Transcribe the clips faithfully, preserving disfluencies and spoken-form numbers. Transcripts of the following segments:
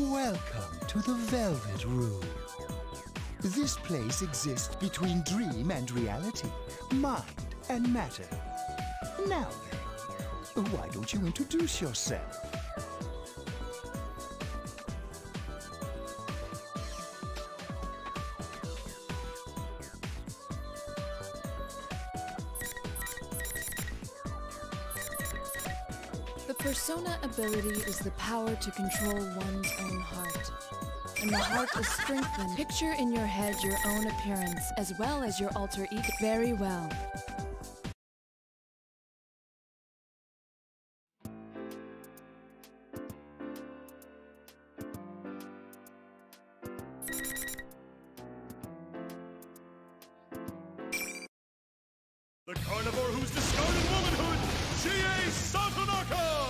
Welcome to the Velvet Room. This place exists between dream and reality, mind and matter. Now then, why don't you introduce yourself? The persona ability is the power to control one's own heart. And the heart is strengthened. Picture in your head your own appearance as well as your alter ego. Very well. The carnivore who's discarded womanhood, G A Satonaka!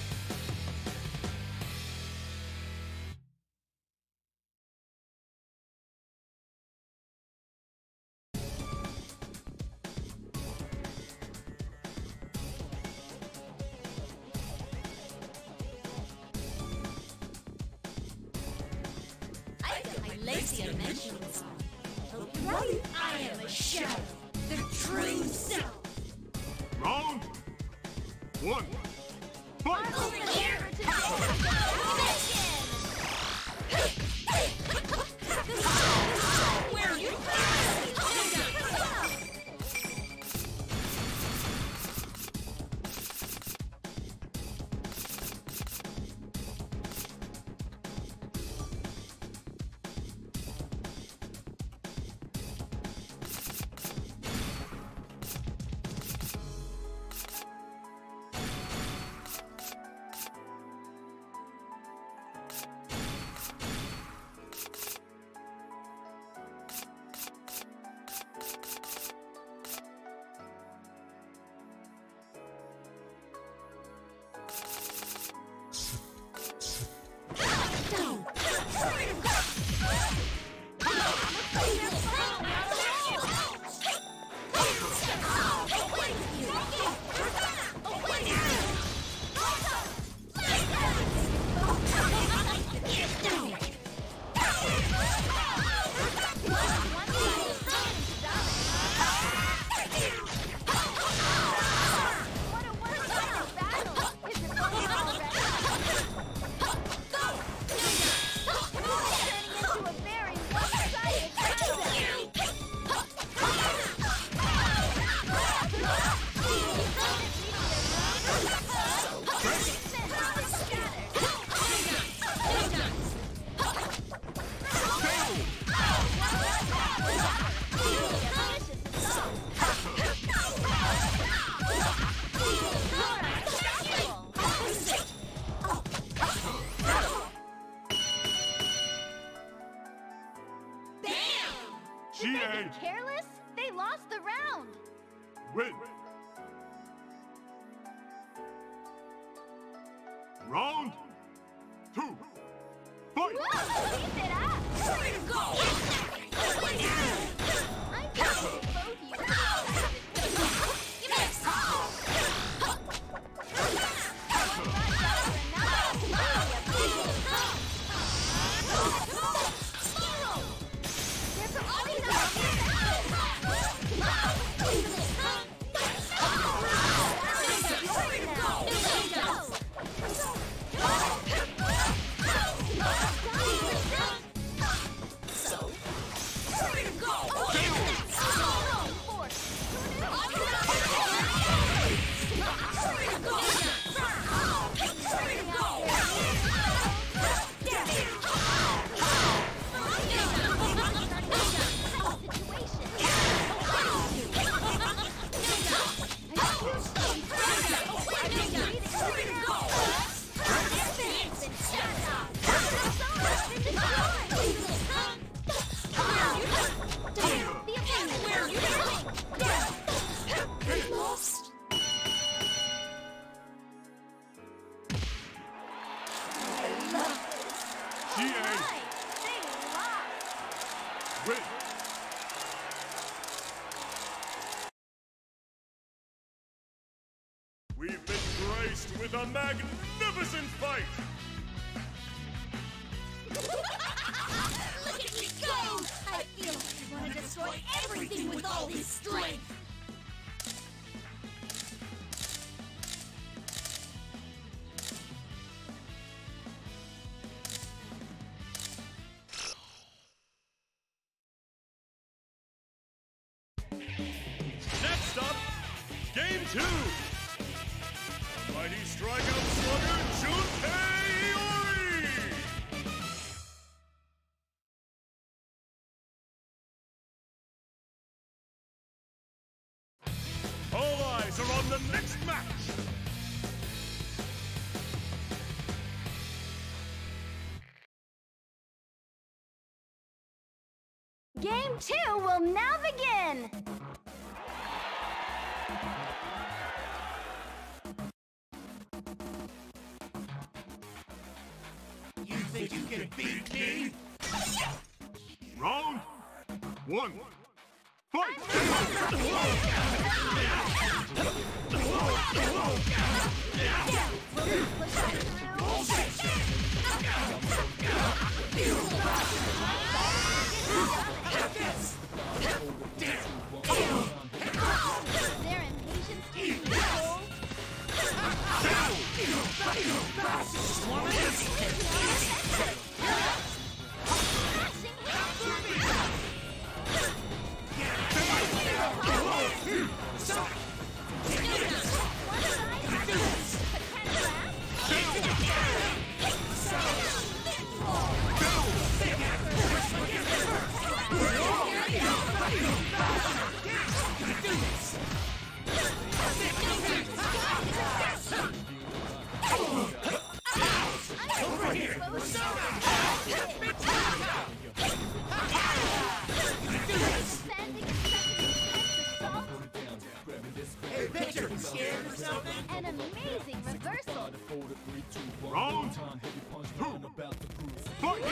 I got my lazy dimensions on. Right, I am a shadow, the true self. Round one. Fight! Over here! Where are you? G A Careless? They lost the round. win. Round two. Fight! Whoa, keep it up. Way to go! I'm going to vote you. G A win. We've been graced with a magnificent fight. Look at me go! I feel like I want to destroy everything with all his strength! Next up, game two. The mighty strikeout slugger, Junpei Iori. All eyes are on the next match. Game two will now begin! You think you can beat me? Round one. Fight! Their impatience is full. Hey, Victor, you scared or something? An amazing reversal. Round two. Fight!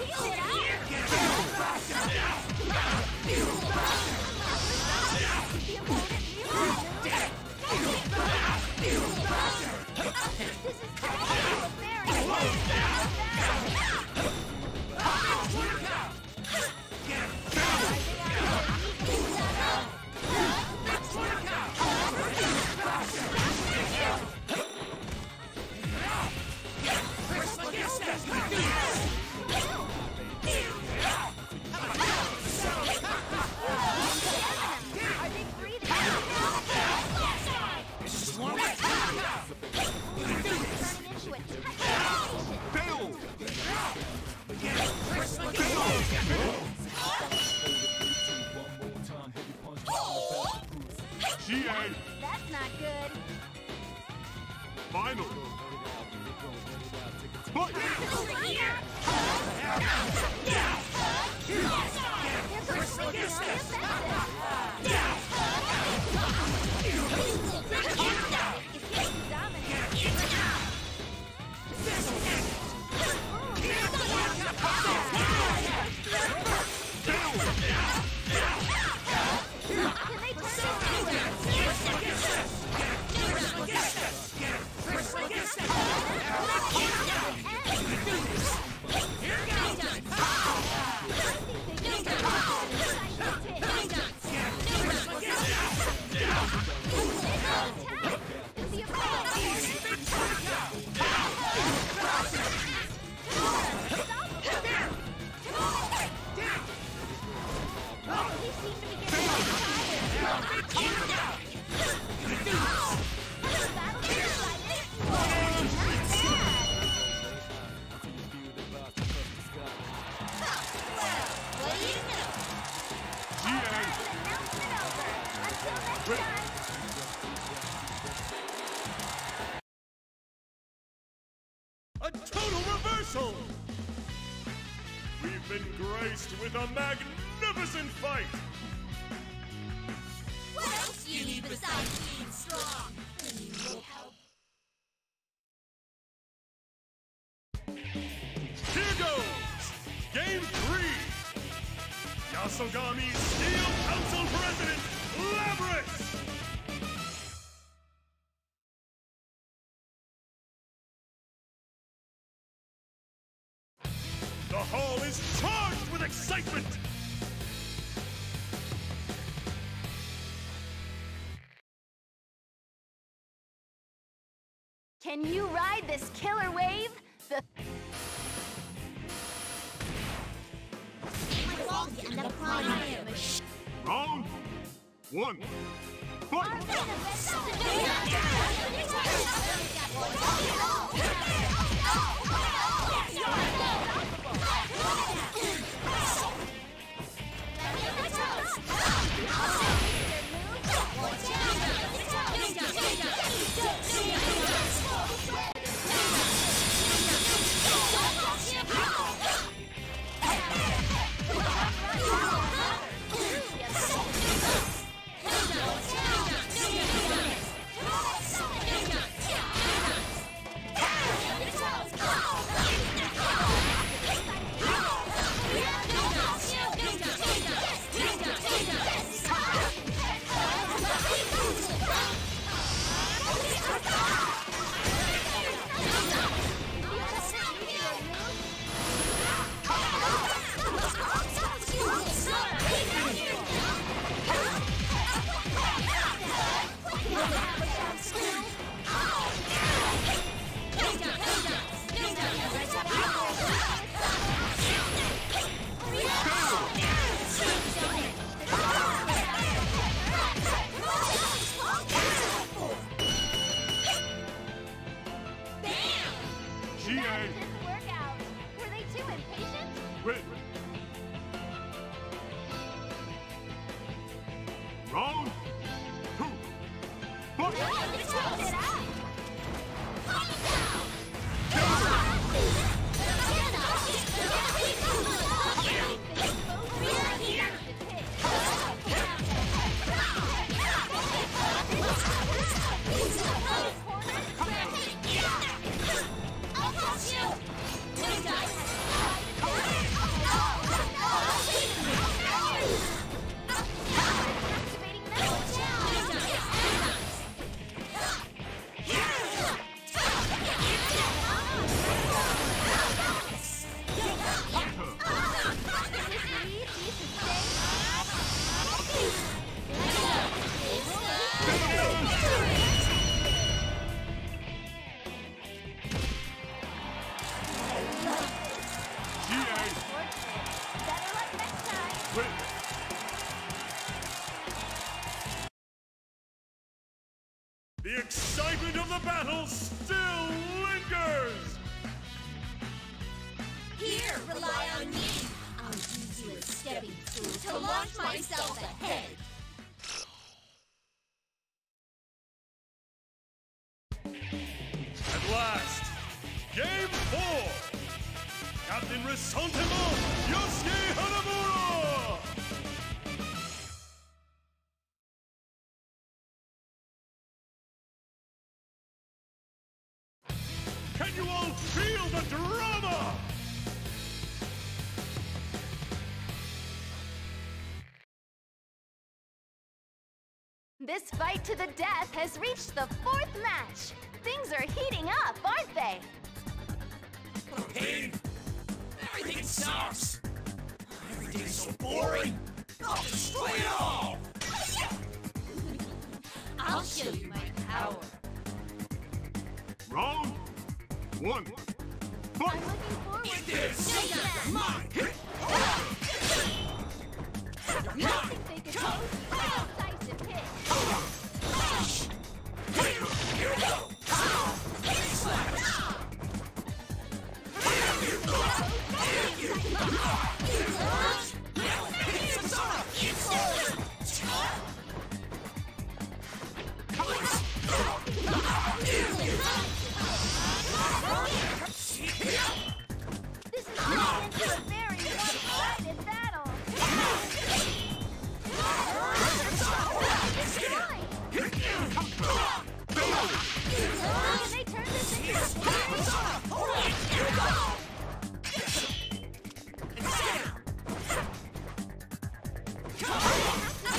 G A. That's not good. Final. Fight! They're completely A total reversal! We've been graced with a magnificent fight! What else do you need besides being strong? When you need help. Here goes! Game three! Yasogami Steel Council President, Labris! The is charged with excitement! Can you ride this killer wave? The Round one. Fight! Round two. The excitement of the battle still lingers! Here, rely on me! I'll use you as stepping stool to launch myself ahead! At last, Game four! Captain Resentiment, Yosuke Hanamura! Can you all feel the drama? This fight to the death has reached the fourth match. Things are heating up, aren't they? Pain! Everything sucks! Everything's so boring! I'll destroy it all! I'll show you my power! Round one. I'm Fight! looking forward Eat to this! this match. Mine! I think they could both use a decisive hit. Here we go! Big slap! This is turning into a very one-sided battle. It's fine. Can they turn this into a victory?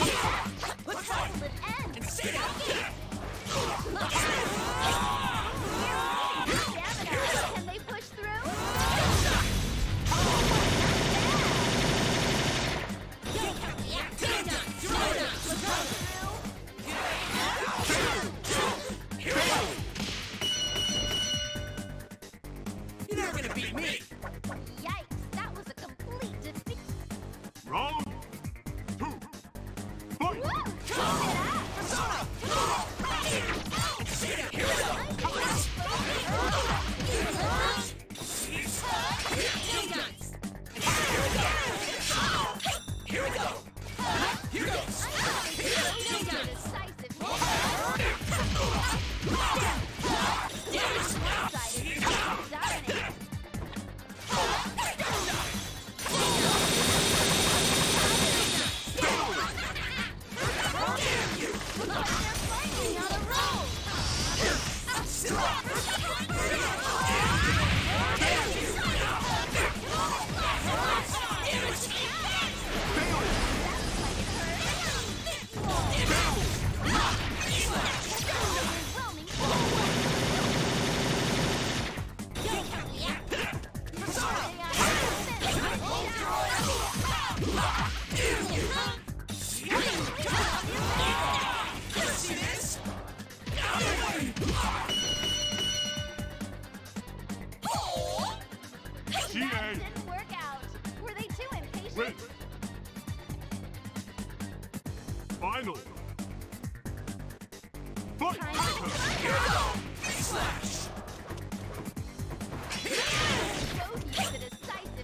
When will it end? beat me! Yikes, that was a complete defeat. Round two. Fight! Whoa! Keep it up! Persona! Here we go! Here we go! Here goes! Decisive dominate. That didn't work out. Were they too impatient? Win. Final. Fight! Here we go! Slash! Both use a decisive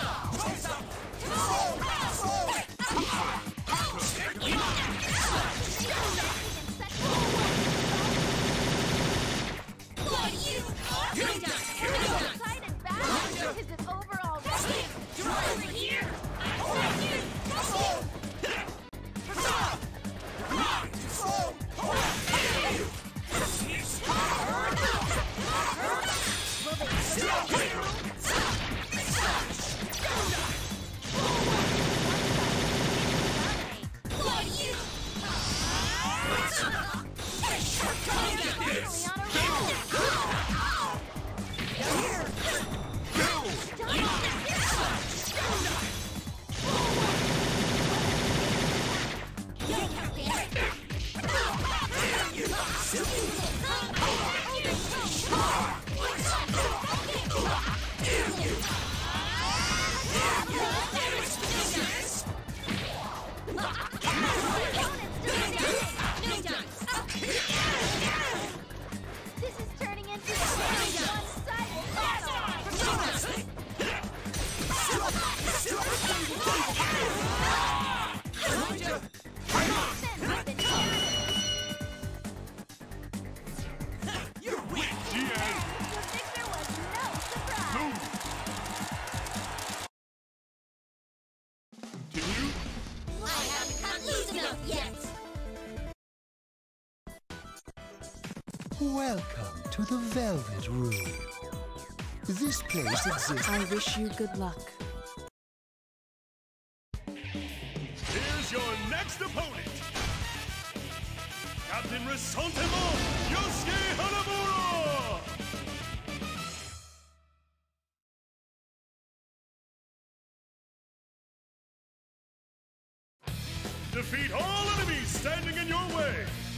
decided battle because of overall Over here! This is turning into a one-sided battle. You're weak! The victor was no surprise. Continue. I haven't got loose enough yet! Welcome to the Velvet Room. This place exists. I wish you good luck. Here's your next opponent. Captain Resentiment, Yosuke Hanamura! Defeat all enemies standing in your way.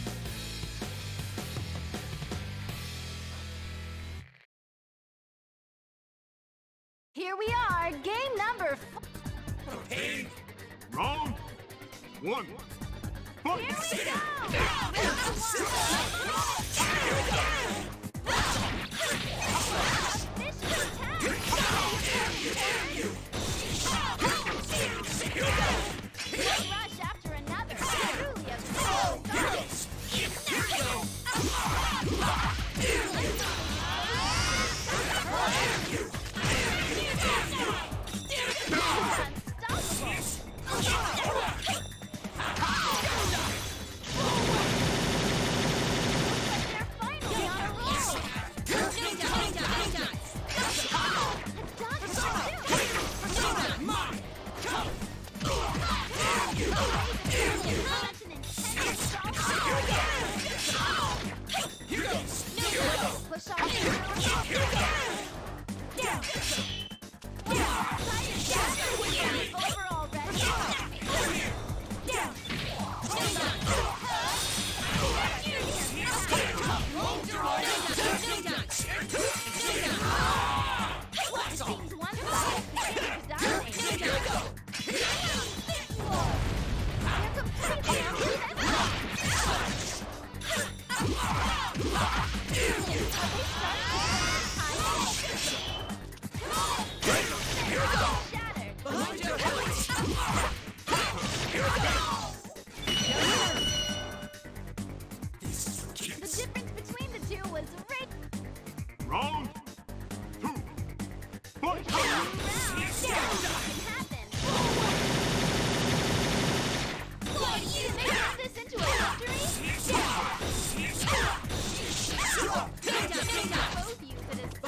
Here we are, game number four. Pain! Round one. Fight! Here we go! One rush after another. Truly a cool fight. Push on through. Overall record. Round two. Fight! This into a victory? Both use it as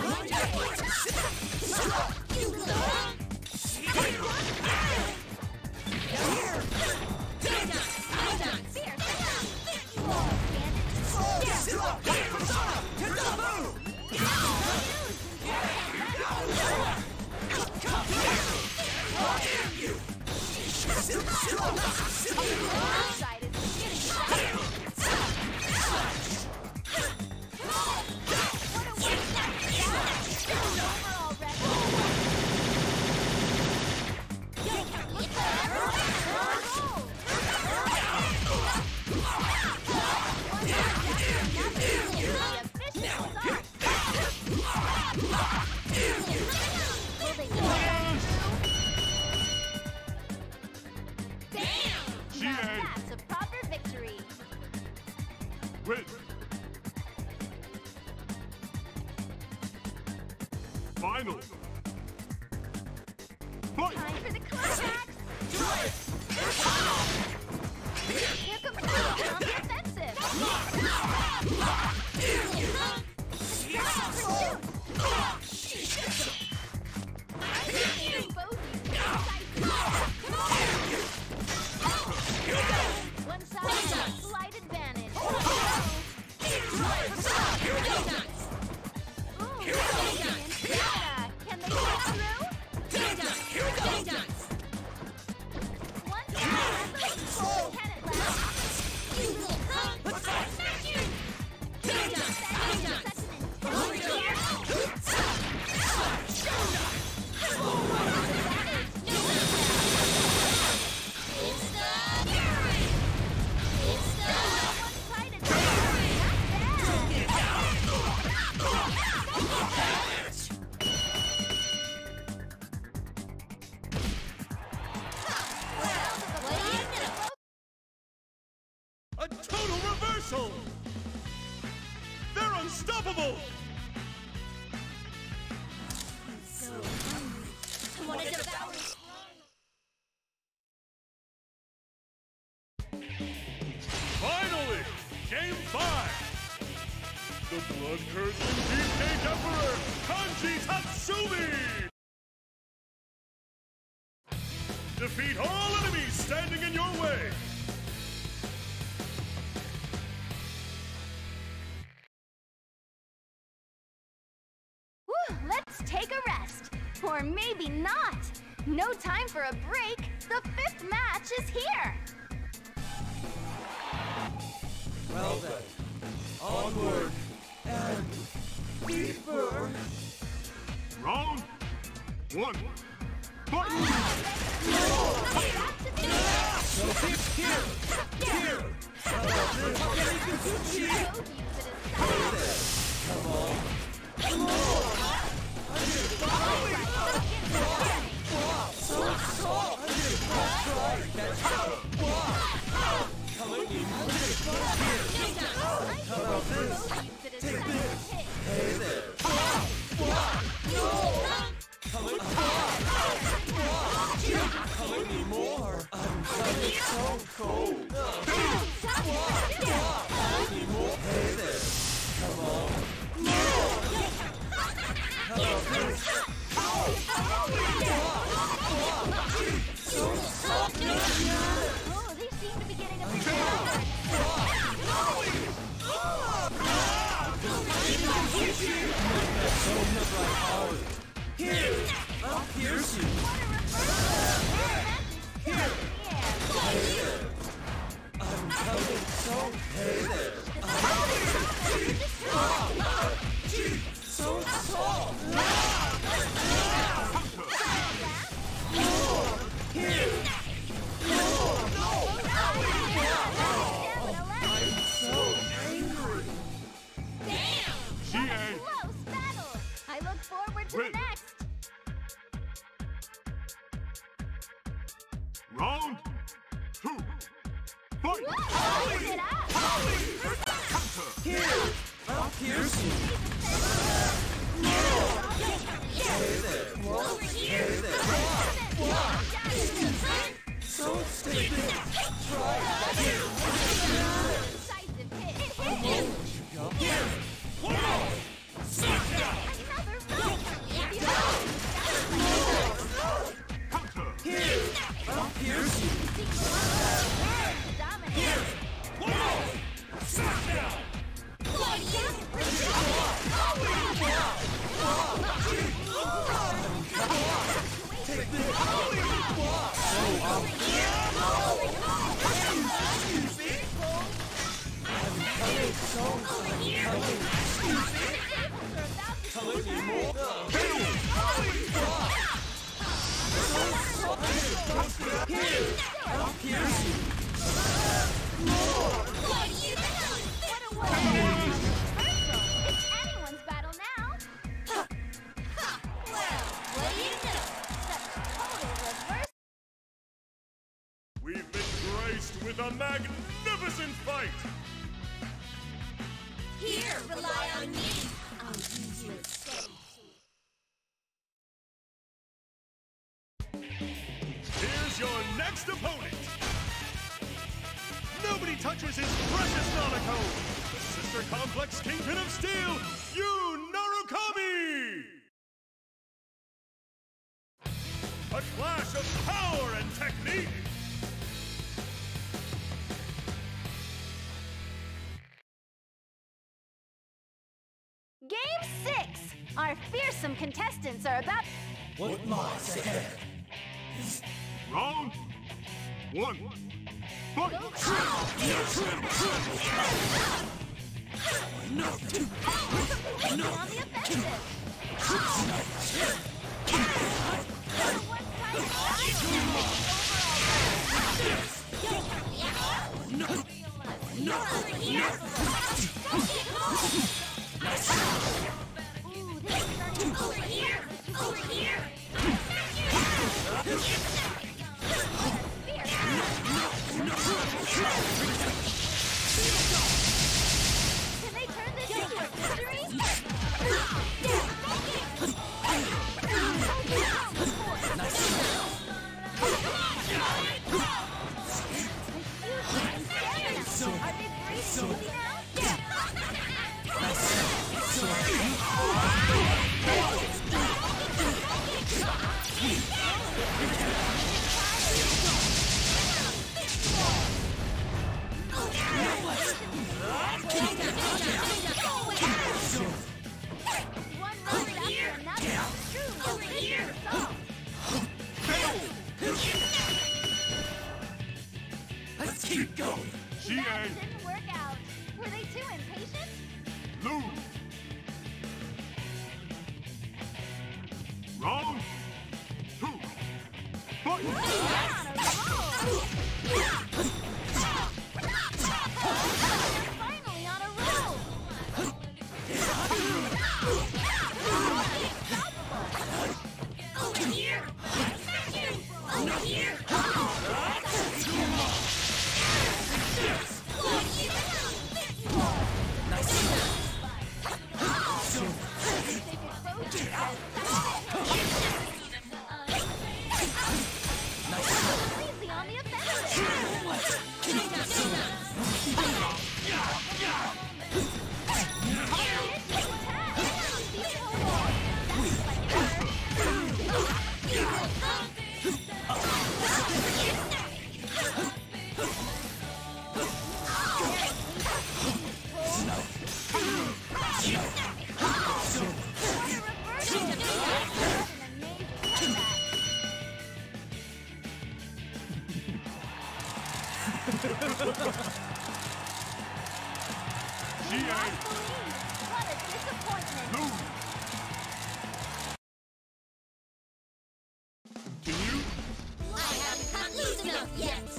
That's a proper victory. Win. Final. Fight! Time for the climax. Here comes the on the offensive. Both one side, slight advantage. Ooh, yeah. Can they get through? One side, can it A total reversal! They're unstoppable! So hungry. I want to devour it. Finally! Game five! The blood-curdling Beefcake Emperor, Kanji Tatsumi! Defeat all enemies standing in your way! Whew, let's take a rest. Or maybe not. No time for a break. The fifth match is here. Well then, onward and deeper. Round one. Fight! Here! Here! Come on. Hey there. Coming me more. I'm coming so cold. Coming me more. Hey there. Come on. Oh, they seem to be getting a bit tired. Here! I'll pierce you! Here! I'm coming so... Hey there! So tall! Here! I'm so angry! to the next. Round two. Fight! Woo! Keep it up. Here! I'll pierce you! Over here! So stupid! Try Decisive hit. It hit. Here! Smackdown! Another round. Counter! Here! I'll pierce you! Dominate. Smackdown! Take this! Telling me more? Here! I'll pierce you! It's anyone's battle now. Well, what do you know? Such total reverse. We've been graced with a magnificent fight! Here, rely on me. I'll use your escape. Here's your next opponent! Nobody touches his precious Nanako! The Sister Complex Kingpin of Steel, Yu Narukami! A clash of power and technique! Game six. Our fearsome contestants are about. What lies ahead? Round one. Fight! Completely on the offensive. Ooh, this is starting over here. Over here. Can they turn this into a victory? Are they breathing easy One round after another. Truly a victory result. Let's keep going! G That A didn't work out. Were they too impatient? lose! Round two. Fight! Finally on a roll. Over here! Smack you! Over here! Completely on the offensive. G A What a disappointment. lose! Continue? I haven't cut loose enough yet!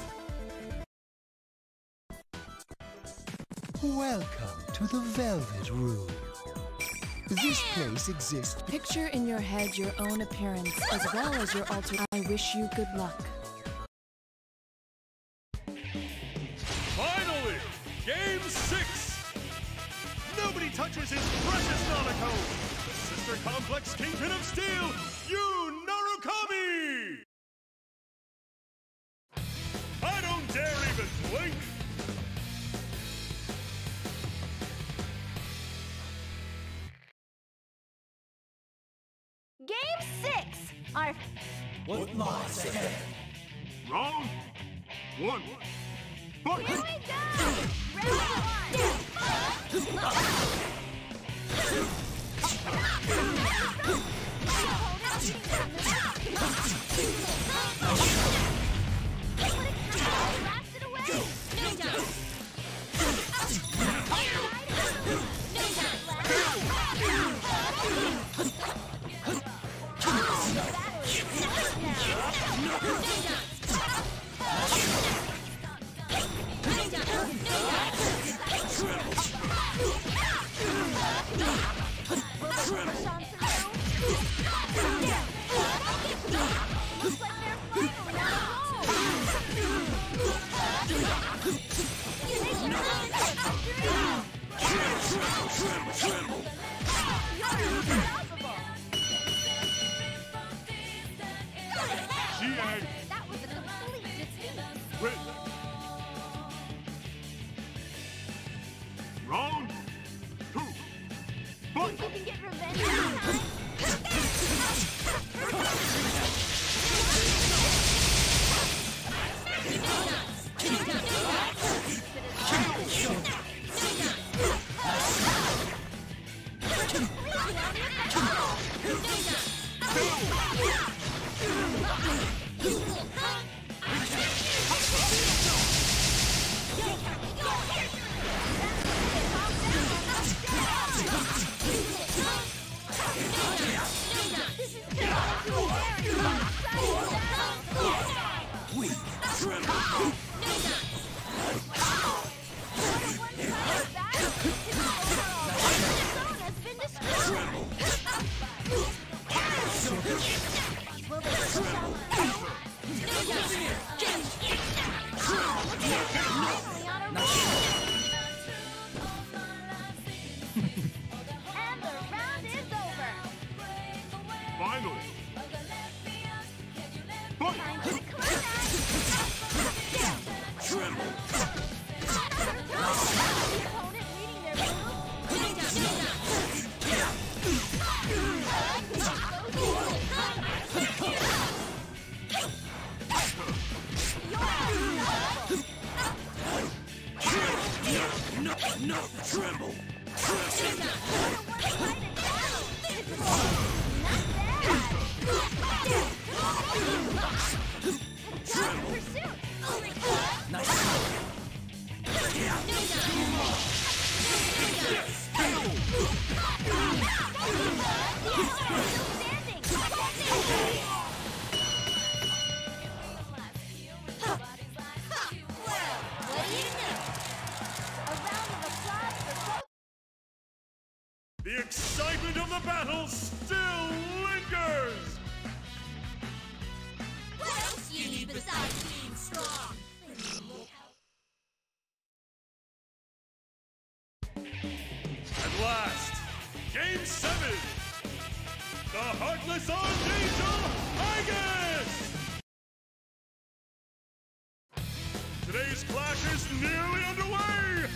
Welcome to the Velvet Room. This place exists. Picture in your head your own appearance as well as your alter. I wish you good luck. Finally, Game six! Nobody touches his precious Nanako! The Sister Complex Kingpin of Steel, Yu Narukami! I don't dare even blink! Game six! Our What lies ahead? Round one. Fight! Here we go! Round That was a complete defeat. Wait. Round two. Fight! You can get revenge this And the round is over. Finally. Fight! Time to climax. Tremble! The opponent reading their move. No, no, tremble! The excitement of the battle still lingers! What else do you need besides being strong? At last, Game seven! The Heartless Archangel Aegis! Today's clash is nearly underway!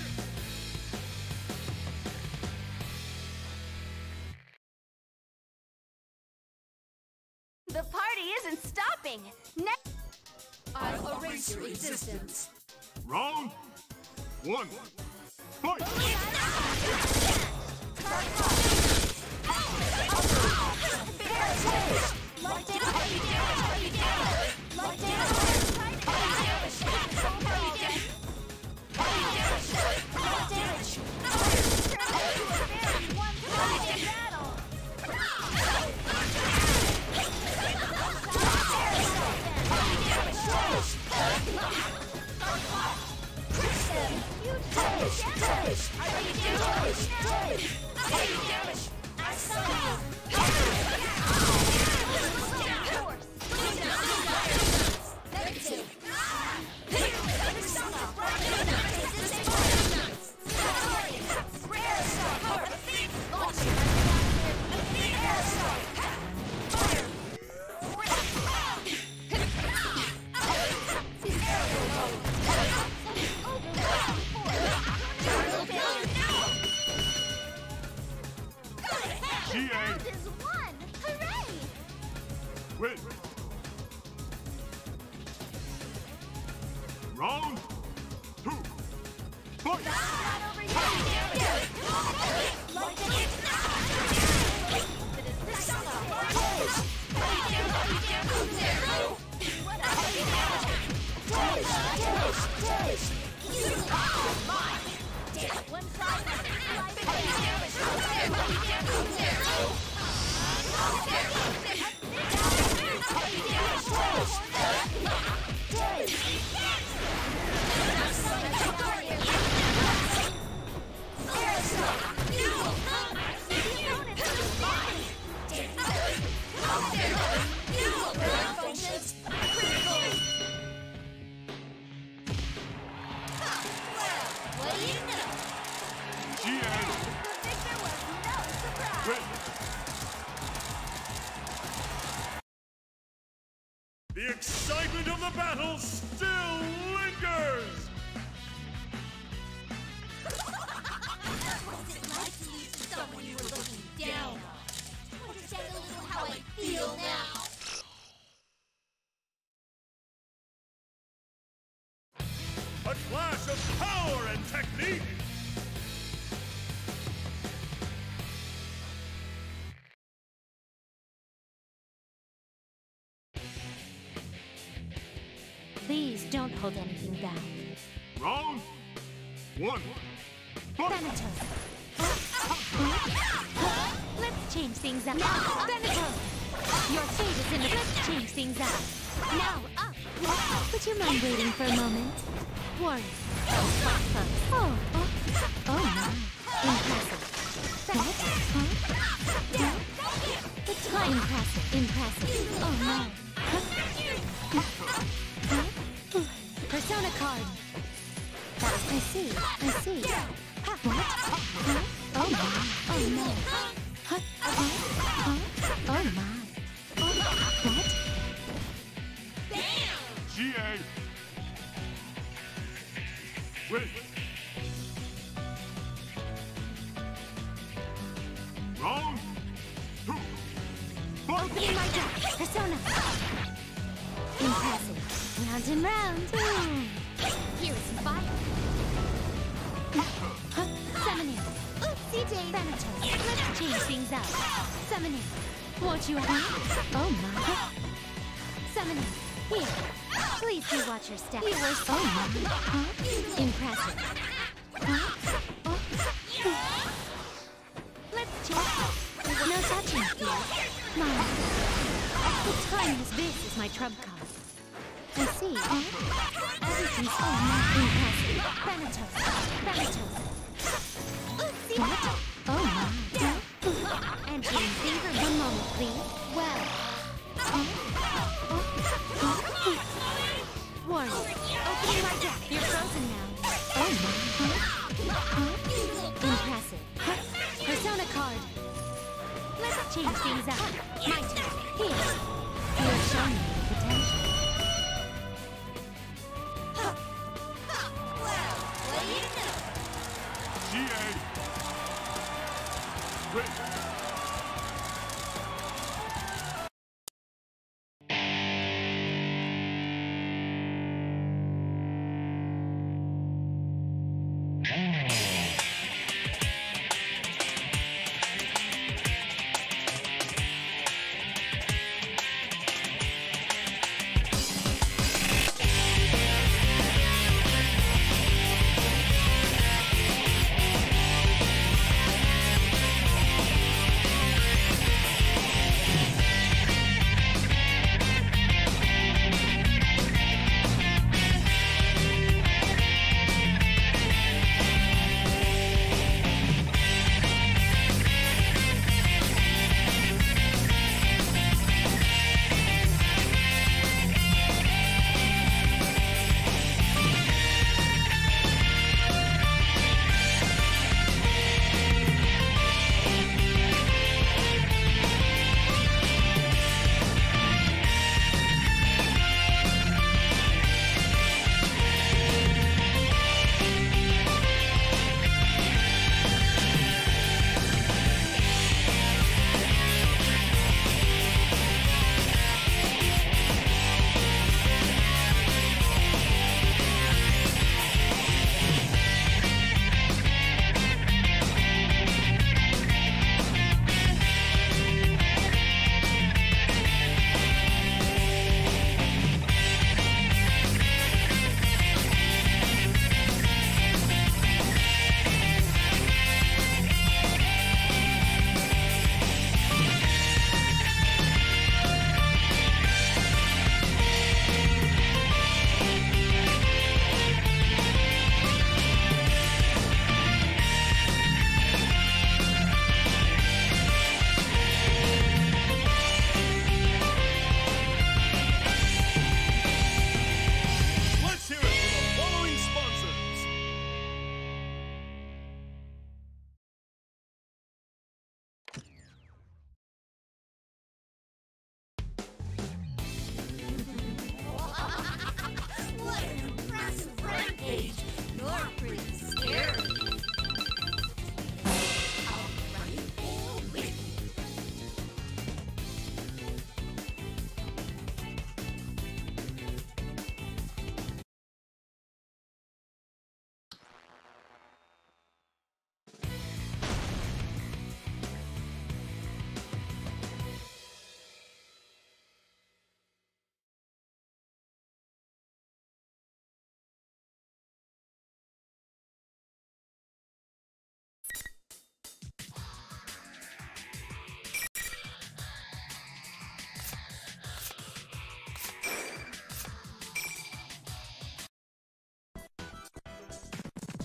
The party isn't stopping. Next. I'll erase your existence. Round one. Fight! Are you G A. Round is won! Hooray! Win. Round two. Fight! Not over yet! Like it! One side, what do you know? G A. The victor was no surprise. Win. The excitement of the battle still lingers! What's it like to lose to someone you were looking down on? Understand a little how I feel now. A clash of power and technique! Please don't hold anything back. Round one. Fight! Thanatos. Let's change things up. Thanatos! Your fate is in the... Let's change things up. Now, up! Would you mind waiting for a moment? Warrior. Oh, oh, oh my. Impressive. That? Huh? Down. It's quite impressive. Impressive. Oh no. Huh? Huh? Persona card. That's, I see. I see. Huh? What? Huh? Oh my. Oh no. Huh? Huh? Huh? Oh my. Oh, what? G A. Win. Round two. Fight! Opening my deck. Persona. Impressive. Round and round. Mm. Here is fire. Huh? Summoning. Oopsie day. Thanatos. Let's change things up. Summoning. Won't you huh? Oh my. Summoning. Here. Please do watch your step. You were so oh my. Huh? Impressive. Huh? Oh. Let's check. No touching here. Mine. The time is this is my trump card. I see. Huh? Everything's oh my. Impressive. Thanatos. Thanatos. What? Oh my. Huh? Entering favor. One moment, please. Well. Huh? Oh. Huh? Warrior. Opening my deck. You're frozen now. Oh my. Huh? Huh? Impressive. Huh? Persona card. Let's change things up. My turn. Here. You have shown me your potential. Well, what do you know? G A. Win.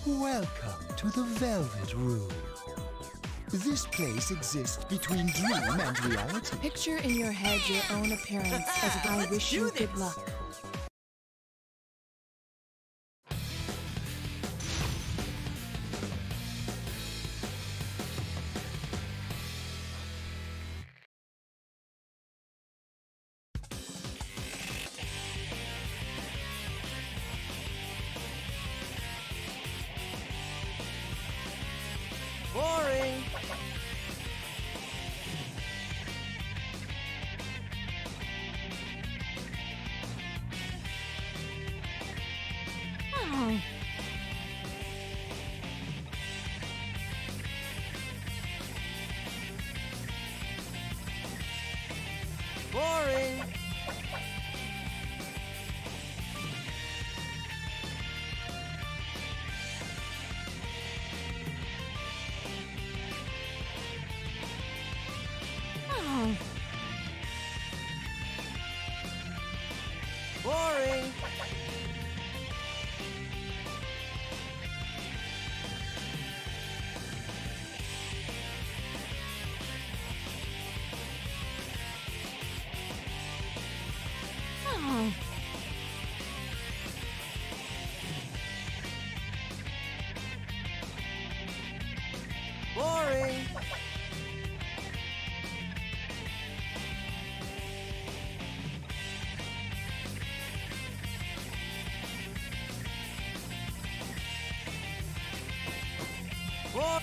Welcome to the Velvet Room. This place exists between dream and reality. Picture in your head your own appearance as I wish you good luck. Boring! Oh. Boring! Oh. Boring! Oh. Boring! Bor-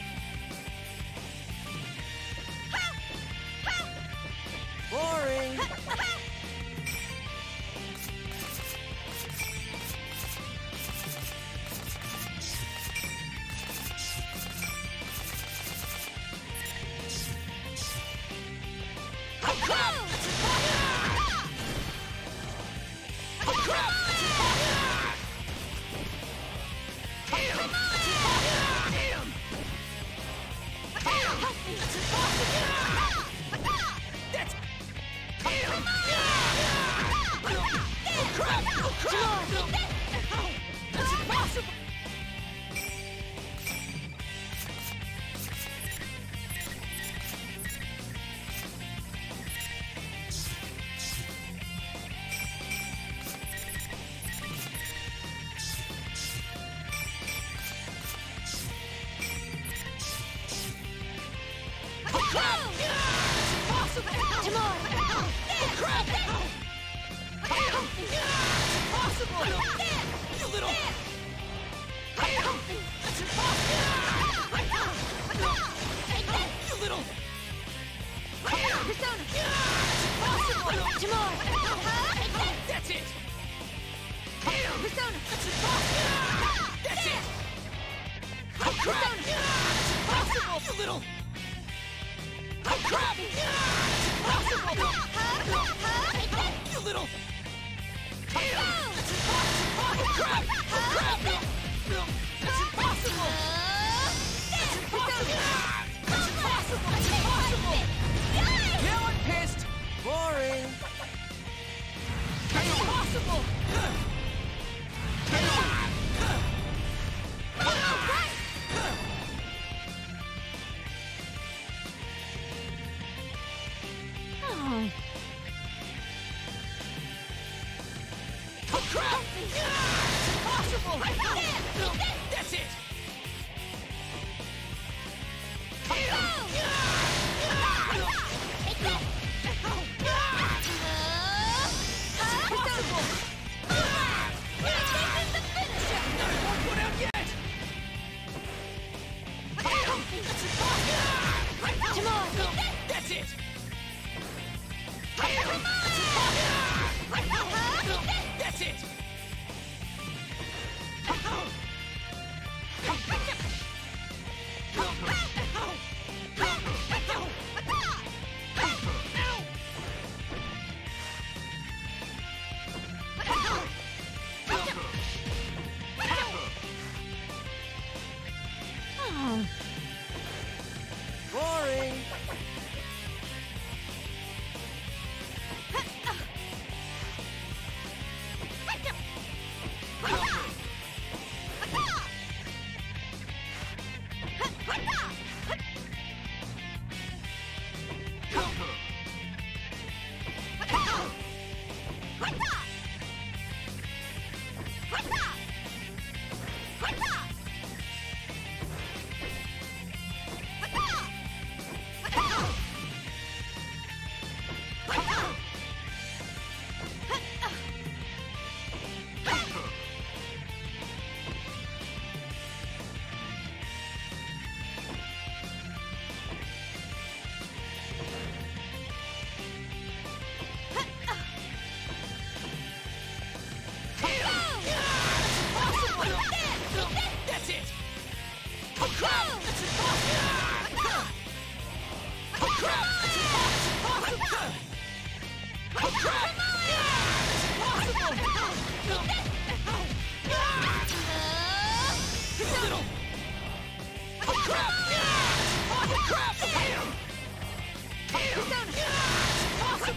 Boring! That's it! Persona! That's it! Persona! It's impossible! You little... Crap! It's impossible! You little... It's impossible! Crap! Crap! It's impossible! It's impossible! It's impossible! It's impossible! Now I'm pissed! Boring! It's impossible! Oh. Oh crap! It's impossible! That's it! That's it! That's it! Oh. Boring!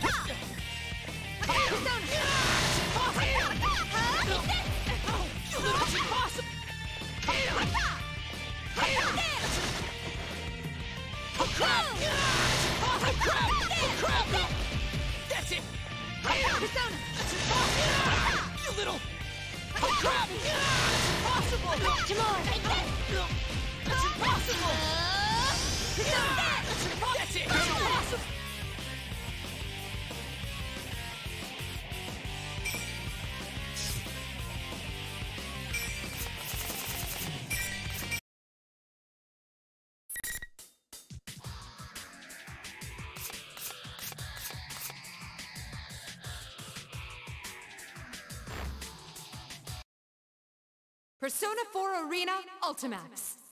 That's it! Persona! That's impossible! You little... Oh, crap! That's impossible! Timor! That's impossible! That's impossible! That's it! That's impossible! Persona four Arena Ultimax.